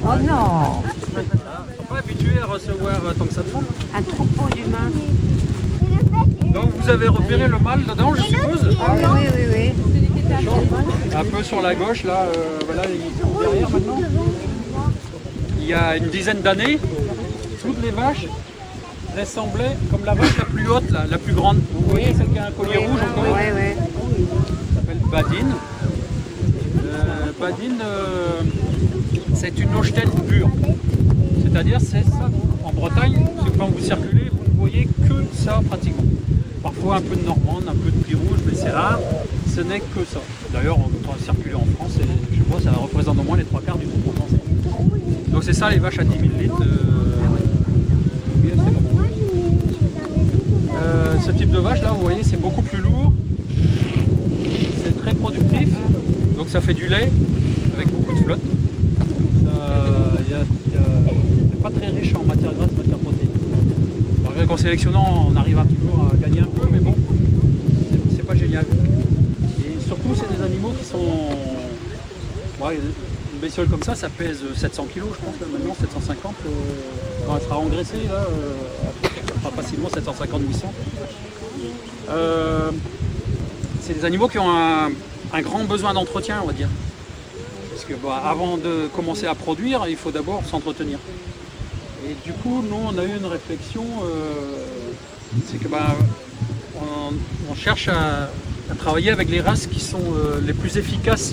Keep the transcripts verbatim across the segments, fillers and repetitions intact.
Oh non. Ils ne sont pas habitués à recevoir tant que ça de monde. Un troupeau d'humains. Donc vous avez repéré le mâle dedans, je suppose? Ah oui, oui, oui, oui. Un peu sur la gauche, là, euh, voilà, il est derrière maintenant. Il y a une dizaine d'années, toutes les vaches ressemblaient comme la vache la plus haute, là, la plus grande. Vous voyez celle qui a un collier rouge encore? Oui, oui. Elle s'appelle Badine. Euh, Badine, euh, c'est une Holstein pure. C'est-à-dire, c'est ça. En Bretagne, quand vous circulez, vous ne voyez que ça pratiquement. Parfois un peu de normande, un peu de prix rouge, mais c'est rare. Ce n'est que ça. D'ailleurs, quand on circuler en France, et, je sais pas, ça représente au moins les trois quarts du groupe français. Donc c'est ça les vaches à dix mille litres. Euh, euh, ce type de vache là, vous voyez, c'est beaucoup plus lourd. C'est très productif. Donc ça fait du lait avec beaucoup de flotte. Il n'est pas très riche en matière grasse, matière protéine. Alors, qu'en sélectionnant, on arrive toujours à gagner un peu, mais bon, c'est pas génial. Et surtout, c'est des animaux qui sont... Ouais, une bestiole comme ça, ça pèse sept cents kilos, je pense, là, maintenant, sept cent cinquante. Euh, quand elle sera engraissée, là, euh, elle fera facilement sept cent cinquante à huit cents. Euh, c'est des animaux qui ont un, un grand besoin d'entretien, on va dire. Parce que bah, avant de commencer à produire, il faut d'abord s'entretenir. Et du coup, nous, on a eu une réflexion, euh, c'est que bah, on, on cherche à, à travailler avec les races qui sont euh, les plus efficaces.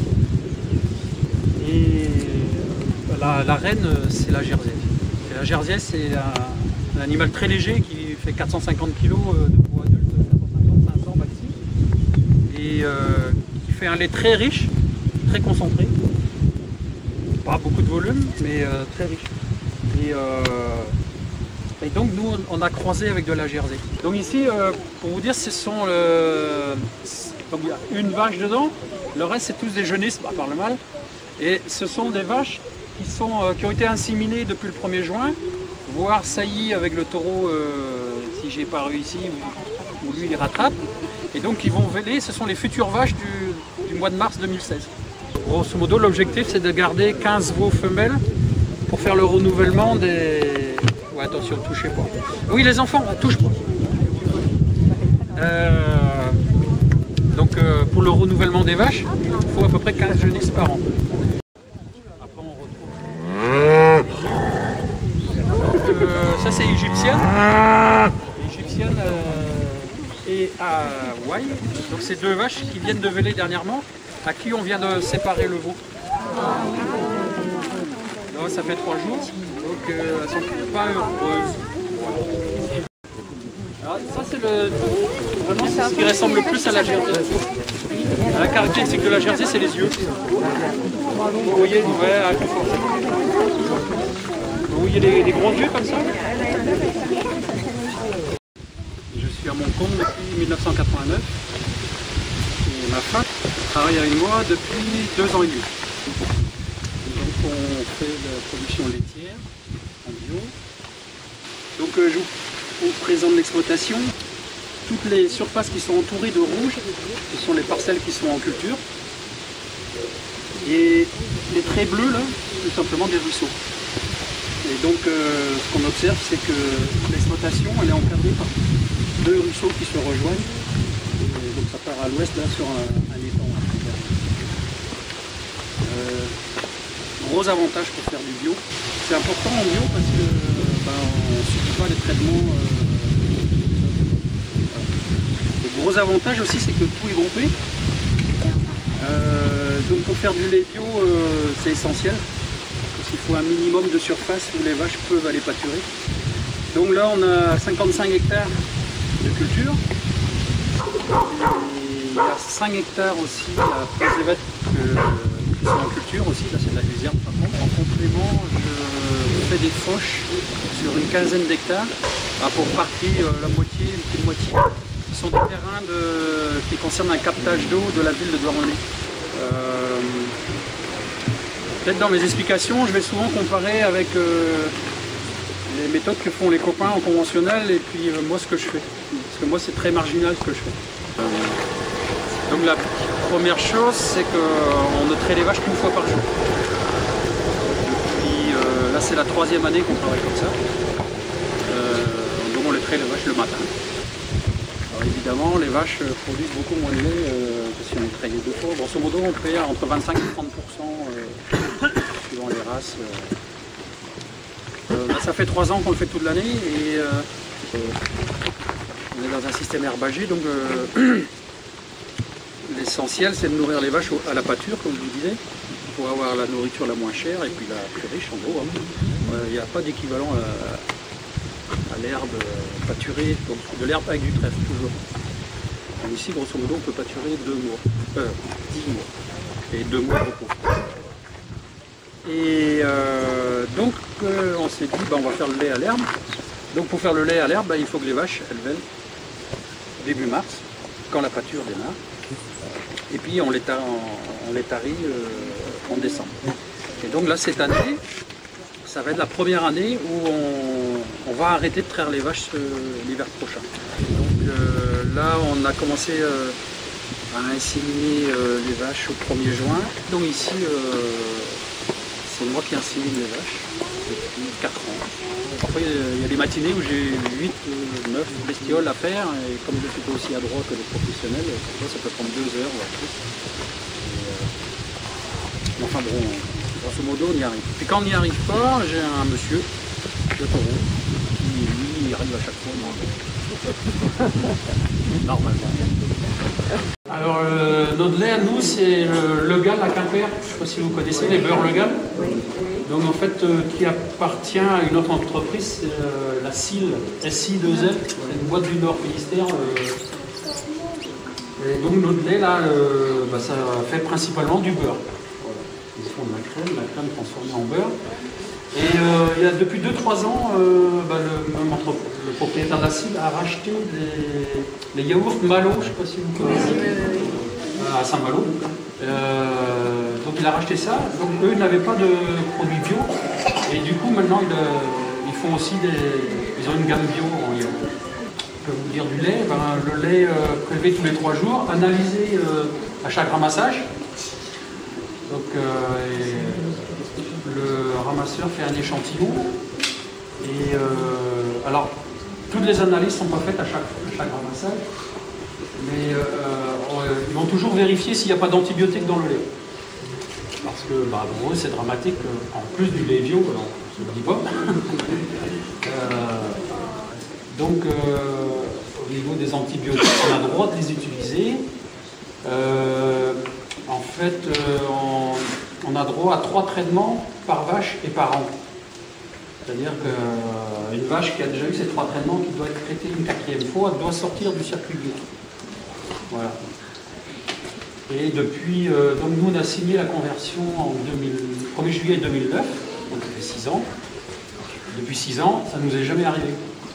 Et la, la reine, c'est la Jersey. Et la Jersey, c'est un, un animal très léger qui fait quatre cent cinquante kilos de poids adulte, quatre cent cinquante à cinq cents maxi, et euh, qui fait un lait très riche, très concentré. Pas beaucoup de volume, mais euh, très riche. Et, euh, et donc nous, on a croisé avec de la Jersey. Donc ici, euh, pour vous dire, ce sont euh, donc il y a une vache dedans. Le reste, c'est tous des jeunisses, à part le mâle. Et ce sont des vaches qui, sont, euh, qui ont été inséminées depuis le premier juin, voire saillies avec le taureau, euh, si j'ai pas réussi, ou, ou lui il rattrape. Et donc ils vont véler, ce sont les futures vaches du, du mois de mars deux mille seize. Grosso modo, l'objectif c'est de garder quinze veaux femelles pour faire le renouvellement des... Ouais, attention, touchez pas. Oui, les enfants, touche pas. Euh... Donc euh, pour le renouvellement des vaches, il faut à peu près quinze jeunisses par an. Après on retrouve... Euh, ça c'est égyptienne. Égyptienne euh, et à Hawaï. Donc c'est deux vaches qui viennent de véler dernièrement, à qui on vient de séparer le veau. Donc, ça fait trois jours, donc euh, elles ne sont pas heureuses. Alors, ça c'est le... vraiment c'est ce qui ressemble le plus à la Jersey. La caractéristique de la Jersey, c'est les yeux. Vous voyez, ouais, à plus fort. Vous voyez les, les gros yeux comme ça. Je suis à mon compte depuis mille neuf cent quatre-vingt-neuf. Et ma femme travaille avec moi depuis deux ans et demi. Donc on fait de la production laitière en bio. Donc euh, je vous présente l'exploitation. Toutes les surfaces qui sont entourées de rouge, ce sont les parcelles qui sont en culture. Et les traits bleus là, tout simplement des ruisseaux. Et donc euh, ce qu'on observe, c'est que l'exploitation elle est encadrée par deux ruisseaux qui se rejoignent. Et donc ça part à l'ouest là sur un, un étang. Euh, gros avantage pour faire du bio. C'est important en bio parce que ben, on ne subit pas les traitements. Euh, Le gros avantage aussi, c'est que tout est groupé. Euh, donc pour faire du lait bio, euh, c'est essentiel. Parce qu'il faut un minimum de surface où les vaches peuvent aller pâturer. Donc là, on a cinquante-cinq hectares de culture. Et il y a cinq hectares aussi à Pézévette qui sont en culture aussi. Là, c'est de la luzerne par contre. En complément, je fais des fauches sur une quinzaine d'hectares. Pour partie, euh, la moitié, une petite moitié. Ce sont des terrains de, qui concernent un captage d'eau de la ville de Douarnenez. Euh, Peut-être dans mes explications, je vais souvent comparer avec euh, les méthodes que font les copains en conventionnel et puis euh, moi ce que je fais. Parce que moi c'est très marginal ce que je fais. Euh, donc la première chose c'est qu'on ne traite les vaches qu'une fois par jour. Depuis euh, c'est la troisième année qu'on travaille comme ça. Euh, donc on les traite les vaches le matin. Alors évidemment, les vaches produisent beaucoup moins de lait euh, que si on les traitait deux fois. Grosso modo, on fait entre vingt-cinq et trente pour cent euh, suivant les races. Euh. Euh, là, ça fait trois ans qu'on le fait toute l'année et euh, on est dans un système herbagé. Donc euh, l'essentiel, c'est de nourrir les vaches à la pâture, comme je vous disais, pour avoir la nourriture la moins chère et puis la plus riche en gros. Il n'y hein. euh, a pas d'équivalent à, à l'herbe pâturée, donc de l'herbe avec du trèfle toujours. Donc ici, grosso modo, on peut pâturer deux mois, euh, dix mois, et deux mois de repos. Et euh, donc, euh, on s'est dit, bah, on va faire le lait à l'herbe. Donc, pour faire le lait à l'herbe, bah, il faut que les vaches, elles viennent début mars, quand la pâture démarre. Et puis, on les, tar on les tarie euh, en décembre. Et donc là, cette année, ça va être la première année où on, on va arrêter de traire les vaches euh, l'hiver prochain. Donc euh, là, on a commencé euh, à inséminer euh, les vaches au premier juin. Donc ici, euh, c'est moi qui insémine les vaches depuis quatre ans. Après, il y a des matinées où j'ai huit ou neuf bestioles à faire. Et comme je suis pas aussi adroit que les professionnels, parfois ça peut prendre deux heures ou plus. Et, euh, enfin bon, grosso modo, on y arrive. Puis quand on n'y arrive pas, j'ai un monsieur de taureau qui, lui, arrive à chaque fois. Normalement. Alors, euh, notre lait à nous, c'est le Legal à Quimper. Je ne sais pas si vous connaissez les beurres Legal. Oui. Donc, en fait, euh, qui appartient à une autre entreprise, c'est euh, la S I L, S I deux L, une boîte du Nord Finistère. Euh, et donc, notre lait, là, euh, bah, ça fait principalement du beurre. Voilà. Ils font de la crème, la crème transformée en beurre. Et euh, il y a depuis deux trois ans, euh, bah, le, même entre, le propriétaire de la S I L a racheté des, les yaourts Malo, je ne sais pas si vous connaissez, à Saint-Malo. Euh, donc il a racheté ça, donc eux n'avaient pas de produits bio, et du coup maintenant ils, euh, ils font aussi des. Ils ont une gamme bio en yaourt. Je peux vous dire du lait, ben, le lait euh, prélevé tous les trois jours, analysé euh, à chaque ramassage. Donc euh, le ramasseur fait un échantillon et euh, alors toutes les analyses ne sont pas faites à chaque, à chaque ramassage, mais euh, euh, ils vont toujours vérifier s'il n'y a pas d'antibiotiques dans le lait, parce que bah, pour eux c'est dramatique, en plus du lait bio, alors, je ne le dis pas. euh, donc euh, au niveau des antibiotiques, on a le droit de les utiliser. Euh, en fait euh, on, on a droit à trois traitements par vache et par an. C'est-à-dire qu'une euh, vache qui a déjà eu ces trois traitements, qui doit être traitée une quatrième fois, doit sortir du circuit bio. Voilà. Et depuis, euh, donc nous on a signé la conversion en premier juillet deux mille neuf, donc ça fait six ans. Depuis six ans, ça ne nous est jamais arrivé.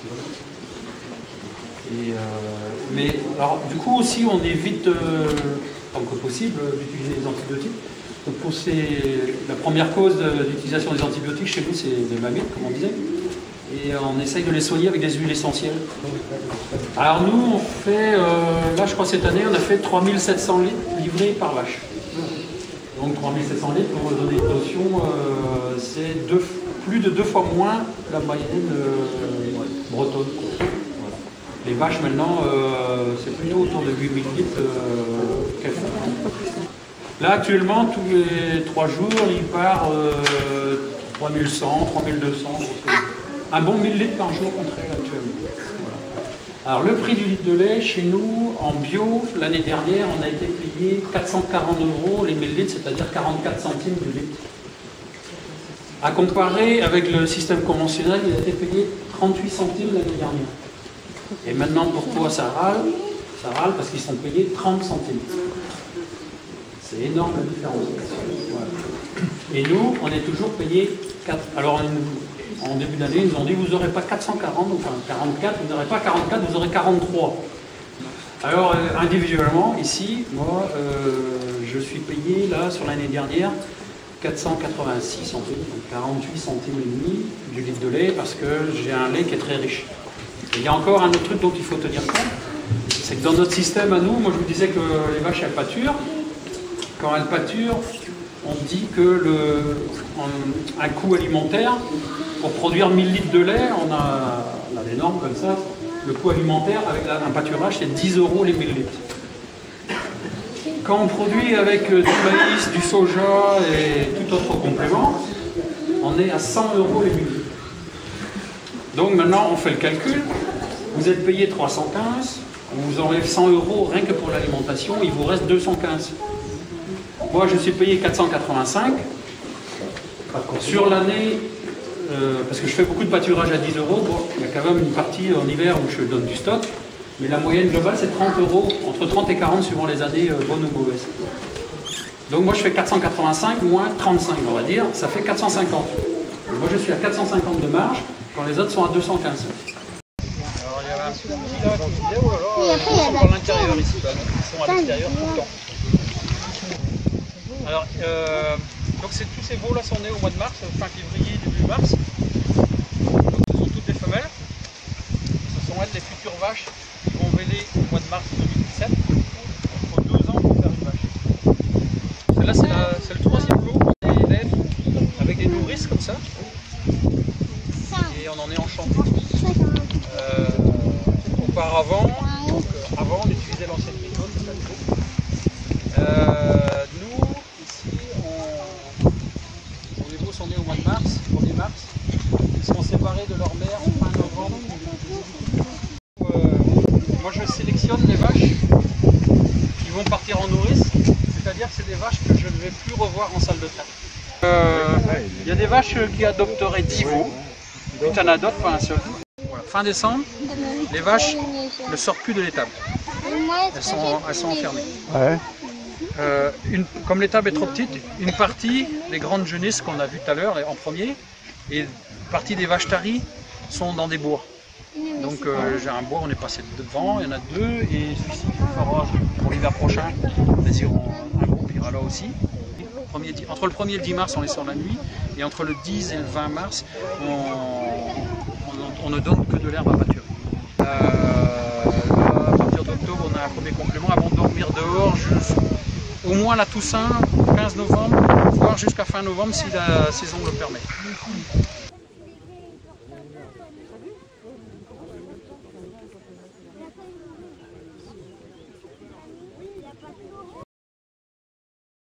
Et, euh, mais alors du coup aussi on évite, euh, tant que possible, d'utiliser les antibiotiques. Donc pour ces, la première cause d'utilisation des antibiotiques chez nous, c'est les mammites, comme on disait. Et on essaye de les soigner avec des huiles essentielles. Alors nous, on fait, euh, là je crois cette année, on a fait trois mille sept cents litres livrés par vache. Donc trois mille sept cents litres, pour vous donner une notion, euh, c'est deux, plus de deux fois moins que la moyenne euh, bretonne. Voilà. Les vaches maintenant, euh, c'est plutôt autour de huit mille litres euh, qu'elles font. Là actuellement, tous les trois jours, il part euh, trois mille cent, trois mille deux cents. Un bon mille litres par jour qu'on traite actuellement. Voilà. Alors le prix du litre de lait, chez nous, en bio, l'année dernière, on a été payé quatre cent quarante euros les mille litres, c'est-à-dire quarante-quatre centimes du litre. À comparer avec le système conventionnel, il a été payé trente-huit centimes l'année dernière. Et maintenant, pourquoi ça râle? Ça râle parce qu'ils sont payés trente centimes. C'est énorme la différence. Voilà. Et nous, on est toujours payé quatre. Alors, en début d'année, ils nous ont dit vous n'aurez pas quatre cent quarante, enfin quarante-quatre, vous n'aurez pas quarante-quatre, vous aurez quarante-trois. Alors, euh, individuellement, ici, moi, euh, je suis payé, là, sur l'année dernière, quatre cent quatre-vingt-six centimes, donc quarante-huit centimes et demi du litre de lait, parce que j'ai un lait qui est très riche. Et il y a encore un autre truc dont il faut tenir compte, c'est que dans notre système à nous, moi je vous disais que les vaches elles pâturent. Quand elles pâturent, on dit que le, un, un coût alimentaire, pour produire mille litres de lait, on a, on a des normes comme ça, le coût alimentaire avec un pâturage c'est dix euros les mille litres. Quand on produit avec du maïs, du soja et tout autre complément, on est à cent euros les mille litres. Donc maintenant on fait le calcul, vous êtes payé trois cent quinze, on vous enlève cent euros rien que pour l'alimentation, il vous reste deux cent quinze. Moi je suis payé quatre cent quatre-vingt-cinq. Sur l'année, euh, parce que je fais beaucoup de pâturage à dix euros, bon, il y a quand même une partie en hiver où je donne du stock, mais la moyenne globale c'est trente euros, entre trente et quarante suivant les années euh, bonnes ou mauvaises. Donc moi je fais quatre cent quatre-vingt-cinq moins trente-cinq, on va dire, ça fait quatre cent cinquante. Et moi je suis à quatre cent cinquante de marge, quand les autres sont à deux cent quinze. Alors il y avait un petit là qui disait, oh là là, ils sont à l'intérieur ici, là, donc ils sont à l'extérieur tout le temps. Alors, euh, donc tous ces veaux là sont nés au mois de mars, fin février, début mars. Donc ce sont toutes des femelles. Ce sont elles les futures vaches qui vont véler au mois de mars deux mille dix-sept. Il faut deux ans pour faire une vache. Celle-là c'est le troisième lot qu'on élève avec des nourrices comme ça. Et on en est enchanté. Euh, auparavant, donc, avant on utilisait l'ancienne méthode, c'est pas nouveau. Euh, nous, ici, on, les veaux sont nés au mois de mars, premier mars. Ils sont séparés de leur mère fin novembre. Euh, moi je sélectionne les vaches qui vont partir en nourrice, c'est-à-dire que c'est des vaches que je ne vais plus revoir en salle de traite. Il euh, y a des vaches qui adopteraient dix veaux, puis tu en adoptes pas un seul. Voilà. Fin décembre, les vaches ne sortent plus de l'étable. Elles sont, elles sont enfermées. Ouais. Euh, une, comme l'étable est trop petite, une partie des grandes jeunesses qu'on a vues tout à l'heure en premier, et une partie des vaches taries sont dans des bois. Donc euh, j'ai un bois, on est passé devant, il y en a deux, et celui-ci fera pour l'hiver prochain, les iront, un groupe ira là aussi. Premier, entre le premier et le dix mars, on les sort la nuit, et entre le dix et le vingt mars, on, on, on ne donne que de l'herbe à pâturer. Euh, là, à partir d'octobre, on a un premier complément avant de dormir dehors, juste, au moins la Toussaint, quinze novembre, voire jusqu'à fin novembre si la saison le permet.